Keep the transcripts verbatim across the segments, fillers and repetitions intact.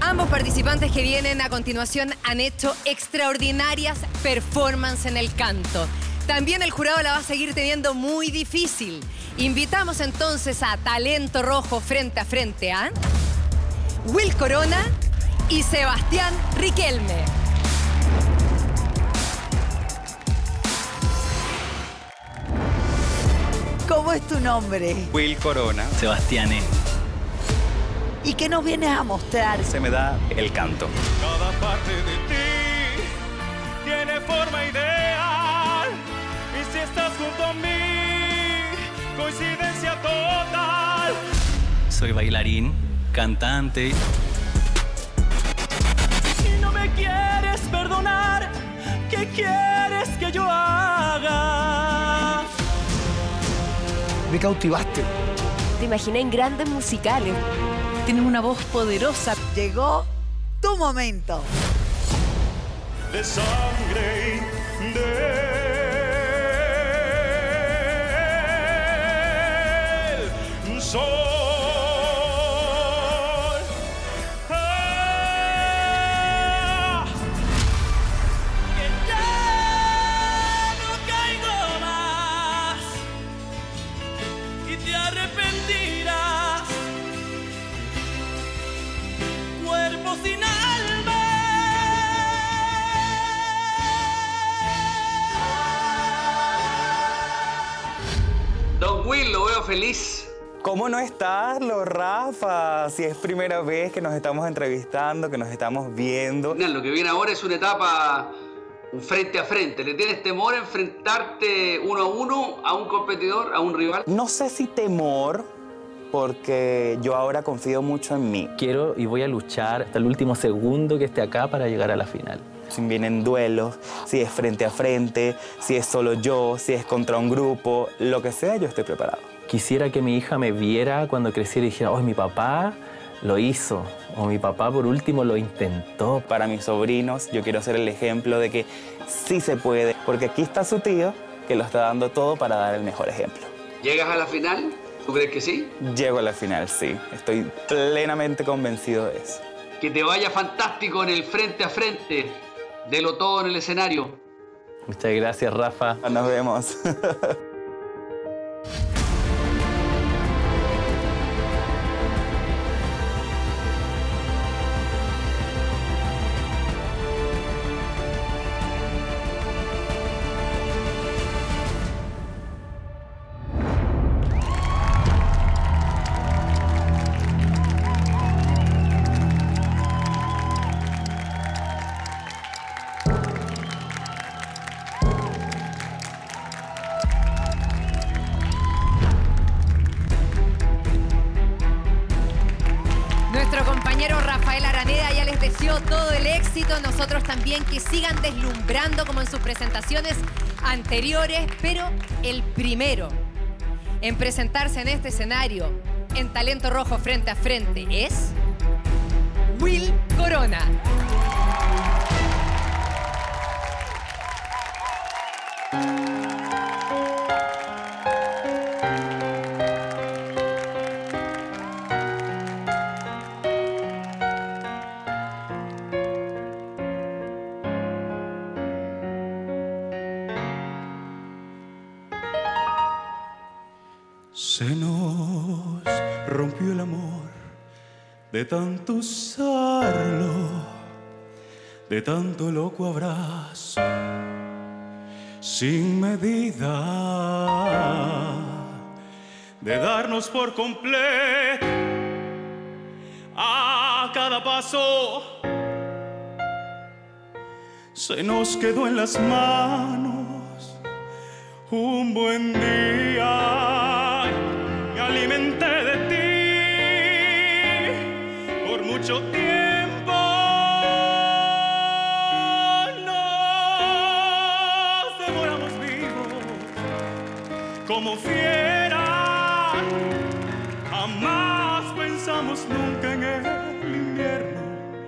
Ambos participantes que vienen a continuación han hecho extraordinarias performances en el canto. También el jurado la va a seguir teniendo muy difícil. Invitamos entonces a Talento Rojo frente a frente a Will Corona y Sebastián Riquelme. ¿Cómo es tu nombre? Will Corona. Sebastián. ¿Y qué nos vienes a mostrar? Se me da el canto. Cada parte de ti tiene forma ideal. Y si estás junto a mí, coincidencia total. Soy bailarín, cantante. Si no me quieres perdonar, ¿qué quieres que yo haga? Me cautivaste. Te imaginé en grandes musicales. Tienes una voz poderosa. Llegó tu momento. De sangre y del sol. Ah, que ya no caigo más y te arrepentirás. Cuerpo sin alma. Don Will, lo veo feliz. ¿Cómo no estarlo, Rafa? Si es primera vez que nos estamos entrevistando, que nos estamos viendo. Lo que viene ahora es una etapa un frente a frente. ¿Le tienes temor a enfrentarte uno a uno a un competidor, a un rival? No sé si temor, porque yo ahora confío mucho en mí. Quiero y voy a luchar hasta el último segundo que esté acá para llegar a la final. Si vienen duelos, si es frente a frente, si es solo yo, si es contra un grupo, lo que sea, yo estoy preparado. Quisiera que mi hija me viera cuando creciera y dijera, oh, mi papá lo hizo, o mi papá por último lo intentó. Para mis sobrinos, yo quiero ser el ejemplo de que sí se puede, porque aquí está su tío, que lo está dando todo para dar el mejor ejemplo. ¿Llegas a la final? ¿Tú crees que sí? Llego a la final, sí. Estoy plenamente convencido de eso. Que te vaya fantástico en el frente a frente. Delo todo en el escenario. Muchas gracias, Rafa. Nos vemos. Nuestro compañero Rafael Araneda ya les deseó todo el éxito. Nosotros también que sigan deslumbrando como en sus presentaciones anteriores. Pero el primero en presentarse en este escenario en Talento Rojo frente a frente es Will Corona. Se nos rompió el amor de tanto usarlo, de tanto loco abrazo, sin medida, de darnos por completo a cada paso. Se nos quedó en las manos un buen día. Me alimenté de ti por mucho tiempo. Nos devoramos vivos como fieras. Jamás pensamos nunca en el invierno,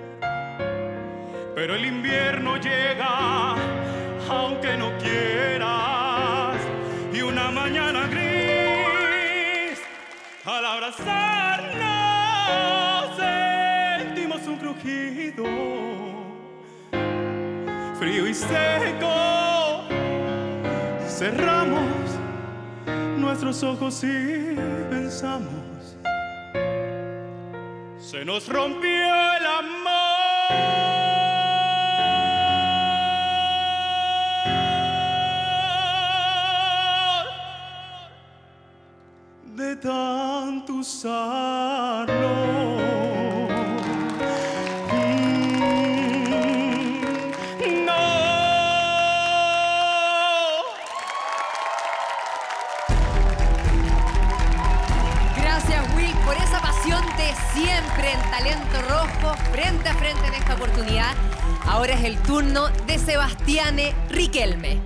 pero el invierno llega aunque no quieras. Y una mañana gris, al abrazarnos sentimos un crujido, frío y seco. Cerramos nuestros ojos y pensamos, se nos rompió el amor. De tanto usarlo. Mm, no. Gracias, Will, por esa pasión de siempre en Talento Rojo, frente a frente en esta oportunidad. Ahora es el turno de Sebastiane Riquelme.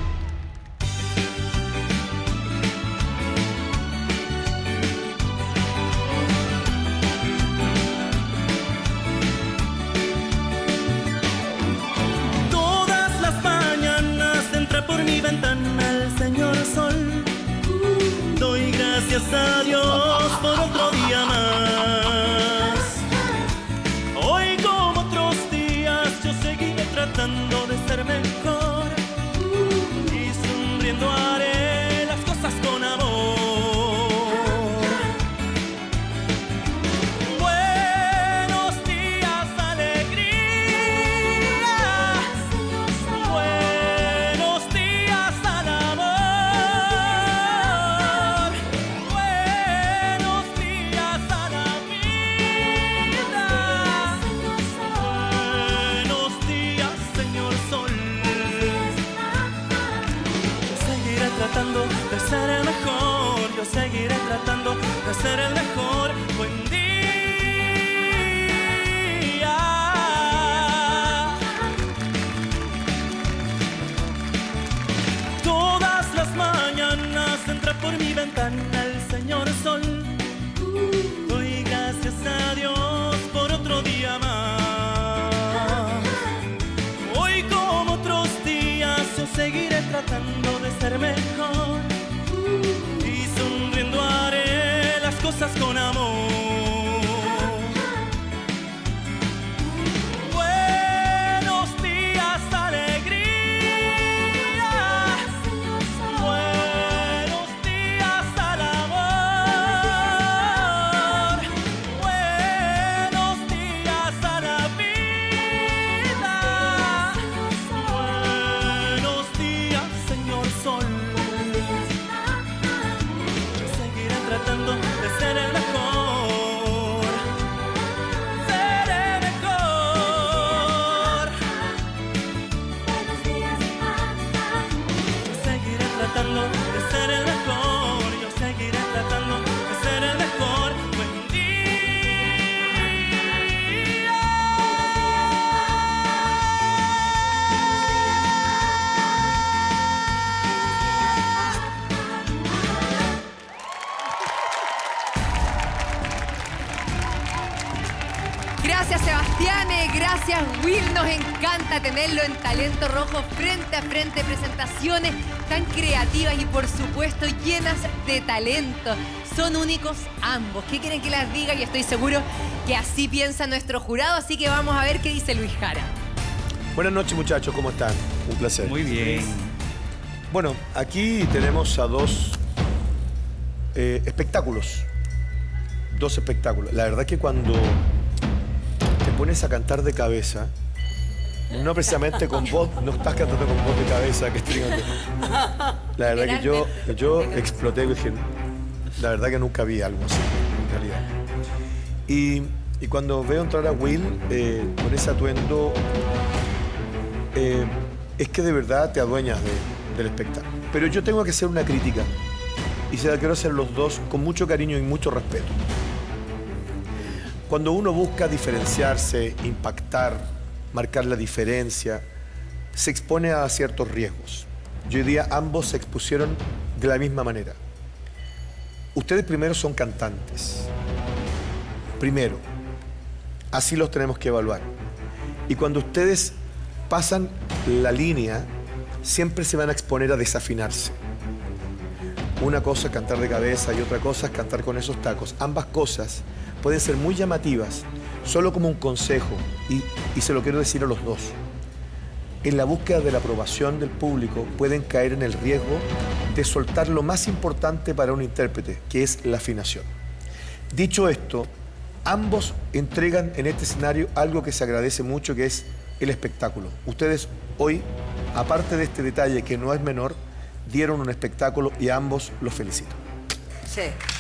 Gracias a Dios por otro día más. Hoy como otros días yo seguiré tratando de ser mejor y sonriendo haré las cosas con amor. Buenos días, alegría. Buenos días al amor. De ser el mejor, yo seguiré tratando de ser el mejor. Buen día. Todas las mañanas entra por mi ventana el señor sol. Doy gracias a Dios por otro día más. Hoy como otros días yo seguiré tratando de ser mejor y sonriendo haré las cosas con amor. Buenos días, alegría. Buenos días al amor. Buenos días a la vida. Buenos días, señor sol. Tratando de ser el mejor, ser el mejor. Yo seguiré tratando de ser el mejor, yo seguiré tratando de ser el mejor. Buen Gracias, Sebastiane. Gracias, Will. Nos encanta tenerlo en Talento Rojo, frente a frente, presentaciones tan creativas y, por supuesto, llenas de talento. Son únicos ambos. ¿Qué quieren que les diga? Y estoy seguro que así piensa nuestro jurado. Así que vamos a ver qué dice Luis Jara. Buenas noches, muchachos. ¿Cómo están? Un placer. Muy bien. Bueno, aquí tenemos a dos eh, espectáculos. Dos espectáculos. La verdad que cuando te pones a cantar de cabeza, no precisamente con voz, no estás cantando con voz de cabeza, que estoy cantando. La verdad que yo, yo exploté y dije, la verdad que nunca vi algo así, en realidad. Y, y cuando veo entrar a Will eh, con ese atuendo, eh, es que de verdad te adueñas de, del espectáculo. Pero yo tengo que hacer una crítica, y se la quiero hacer los dos con mucho cariño y mucho respeto. Cuando uno busca diferenciarse, impactar, marcar la diferencia, se expone a ciertos riesgos. Yo diría, ambos se expusieron de la misma manera. Ustedes primero son cantantes. Primero. Así los tenemos que evaluar. Y cuando ustedes pasan la línea, siempre se van a exponer a desafinarse. Una cosa es cantar de cabeza y otra cosa es cantar con esos tacos. Ambas cosas pueden ser muy llamativas, Solo como un consejo, y, y se lo quiero decir a los dos. En la búsqueda de la aprobación del público pueden caer en el riesgo de soltar lo más importante para un intérprete, que es la afinación. Dicho esto, ambos entregan en este escenario algo que se agradece mucho, que es el espectáculo. Ustedes hoy, aparte de este detalle que no es menor, dieron un espectáculo y a ambos los felicito. Sí.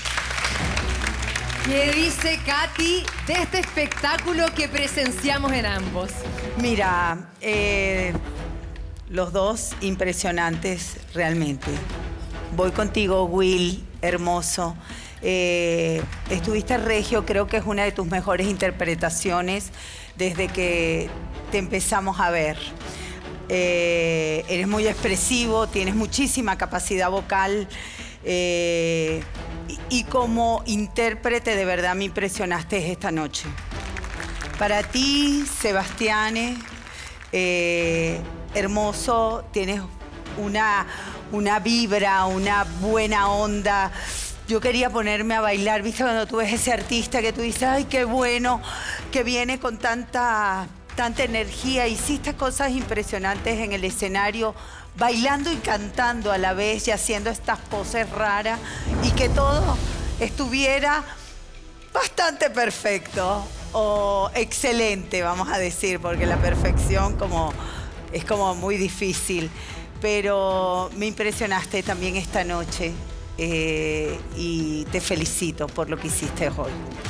¿Qué dice Katy de este espectáculo que presenciamos en ambos? Mira, eh, los dos impresionantes realmente. Voy contigo, Will, hermoso. Eh, estuviste regio, creo que es una de tus mejores interpretaciones desde que te empezamos a ver. Eh, eres muy expresivo, tienes muchísima capacidad vocal. Eh, y, y como intérprete, de verdad me impresionaste esta noche. Para ti, Sebastiane, eh, hermoso, tienes una, una vibra, una buena onda. Yo quería ponerme a bailar, ¿viste? Cuando tú ves ese artista que tú dices, ay, qué bueno, que viene con tanta, tanta energía. Hiciste cosas impresionantes en el escenario, bailando y cantando a la vez y haciendo estas poses raras y que todo estuviera bastante perfecto o excelente, vamos a decir, porque la perfección como, es como muy difícil. Pero me impresionaste también esta noche eh, y te felicito por lo que hiciste hoy.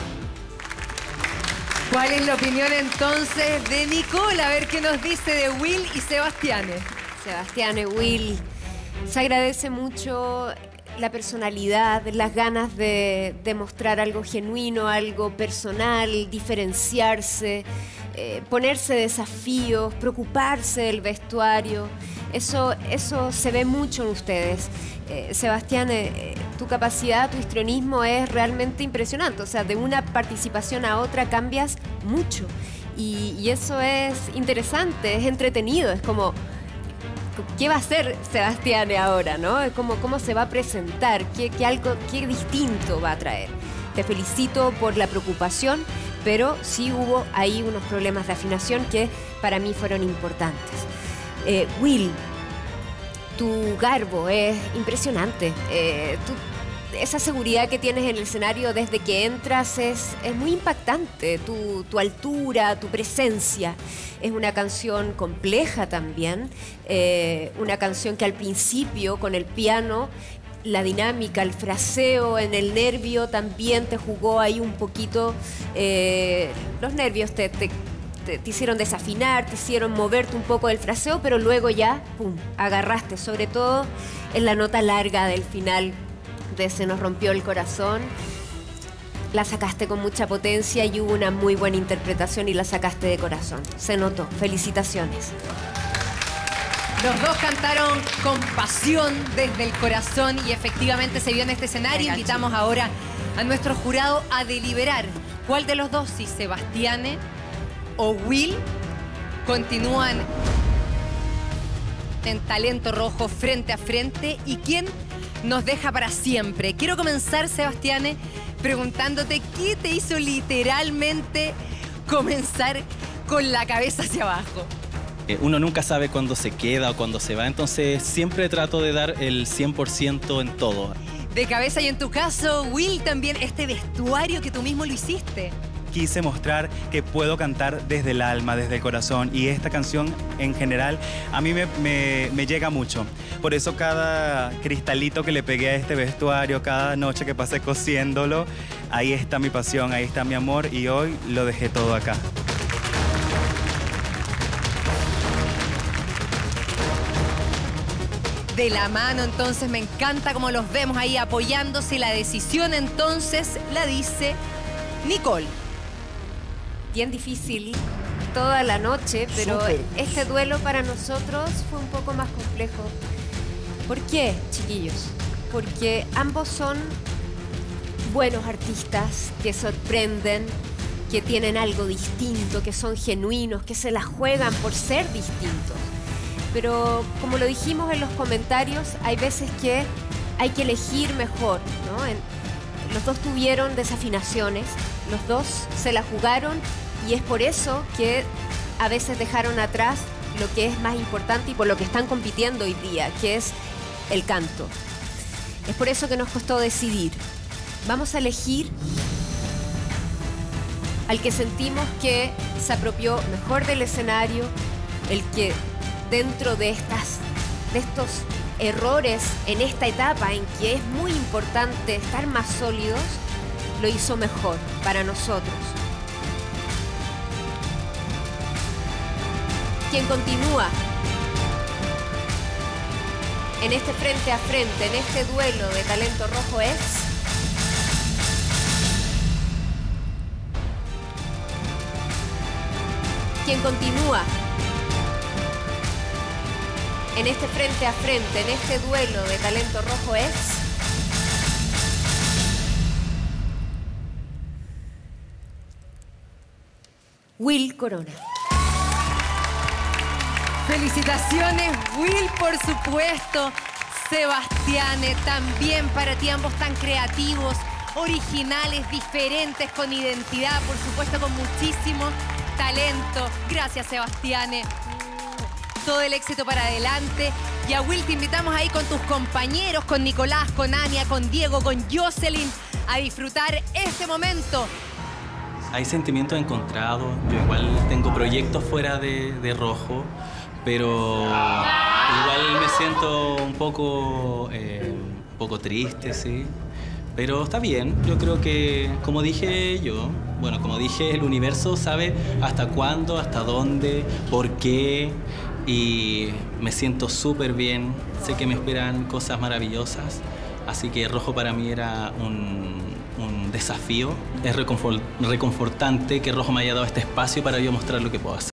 ¿Cuál es la opinión entonces de Nicole? A ver qué nos dice de Will y Sebastiane. Sebastiane, Will, se agradece mucho la personalidad, las ganas de, de mostrar algo genuino, algo personal, diferenciarse, eh, ponerse desafíos, preocuparse del vestuario. Eso, eso se ve mucho en ustedes. Eh, Sebastián, eh, tu capacidad, tu histrionismo es realmente impresionante. O sea, de una participación a otra cambias mucho. Y, y eso es interesante, es entretenido. Es como, ¿qué va a hacer Sebastián ahora, no? Es como, ¿cómo se va a presentar? ¿Qué, qué, algo, qué distinto va a traer? Te felicito por la preocupación, pero sí hubo ahí unos problemas de afinación que para mí fueron importantes. Eh, Will, tu garbo es impresionante. Eh, tu, esa seguridad que tienes en el escenario desde que entras es, es muy impactante. Tu, tu altura, tu presencia. Es una canción compleja también. Eh, una canción que al principio, con el piano, la dinámica, el fraseo en el nervio también te jugó ahí un poquito. Eh, los nervios te... te Te, te hicieron desafinar, te hicieron moverte un poco del fraseo, pero luego ya, pum, agarraste, sobre todo en la nota larga del final de Se nos rompió el corazón. La sacaste con mucha potencia y hubo una muy buena interpretación y la sacaste de corazón. Se notó. Felicitaciones. Los dos cantaron con pasión desde el corazón y efectivamente se vio en este escenario. Venga, Invitamos chico. ahora a nuestro jurado a deliberar cuál de los dos, si Sebastiane o Will, continúan en Talento Rojo frente a frente y quién nos deja para siempre. Quiero comenzar, Sebastiane, preguntándote qué te hizo literalmente comenzar con la cabeza hacia abajo. Eh, Uno nunca sabe cuándo se queda o cuándo se va, entonces siempre trato de dar el cien por ciento en todo. De cabeza, y en tu caso, Will, también este vestuario que tú mismo lo hiciste. Quise mostrar que puedo cantar desde el alma, desde el corazón, y esta canción en general a mí me, me, me llega mucho. Por eso cada cristalito que le pegué a este vestuario, cada noche que pasé cosiéndolo, ahí está mi pasión, ahí está mi amor, y hoy lo dejé todo acá. De la mano, entonces, me encanta cómo los vemos ahí apoyándose. La decisión, entonces, la dice Nicole. Bien difícil toda la noche, pero Súper. este duelo para nosotros fue un poco más complejo. ¿Por qué, chiquillos? Porque ambos son buenos artistas que sorprenden, que tienen algo distinto, que son genuinos, que se la juegan por ser distintos. Pero como lo dijimos en los comentarios, hay veces que hay que elegir mejor, ¿no? En, los dos tuvieron desafinaciones, los dos se la jugaron Y es por eso que a veces dejaron atrás lo que es más importante y por lo que están compitiendo hoy día, que es el canto. Es por eso que nos costó decidir. Vamos a elegir al que sentimos que se apropió mejor del escenario, el que dentro de, estas, de estos errores en esta etapa en que es muy importante estar más sólidos, lo hizo mejor para nosotros. Quien continúa en este frente a frente, en este duelo de talento rojo es... Quien continúa en este frente a frente, en este duelo de talento rojo es... Will Corona. Felicitaciones, Will, por supuesto. Sebastiane, también para ti, ambos tan creativos, originales, diferentes, con identidad, por supuesto, con muchísimo talento. Gracias, Sebastiane. Todo el éxito para adelante. Y a Will te invitamos ahí con tus compañeros, con Nicolás, con Ania, con Diego, con Jocelyn, a disfrutar este momento. Hay sentimientos encontrados. Yo igual tengo proyectos fuera de, de rojo, pero igual me siento un poco, eh, un poco triste, sí. Pero está bien. Yo creo que, como dije yo, bueno, como dije, el universo sabe hasta cuándo, hasta dónde, por qué. Y me siento súper bien. Sé que me esperan cosas maravillosas. Así que rojo para mí era un, un desafío. Es reconfort, reconfortante que rojo me haya dado este espacio para yo mostrar lo que puedo hacer.